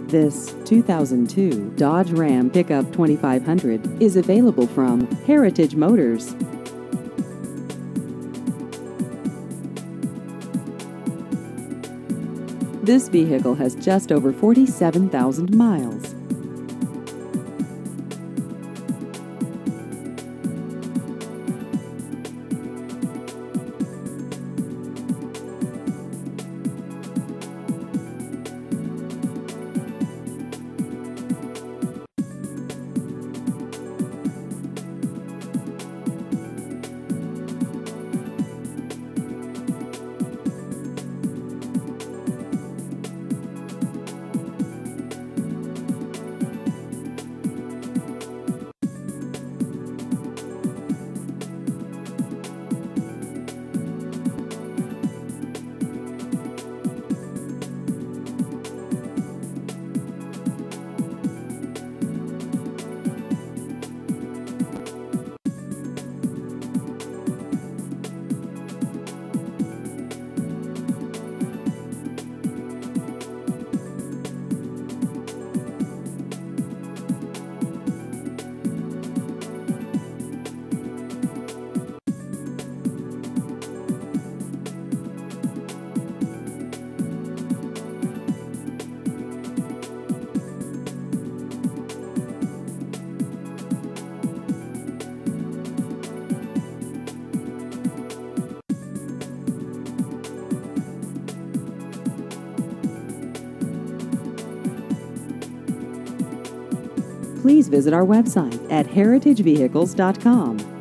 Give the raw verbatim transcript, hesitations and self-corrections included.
This two thousand two Dodge Ram Pickup twenty-five hundred is available from Heritage Motors. This vehicle has just over forty-seven thousand miles. Please visit our website at heritage vehicles dot com.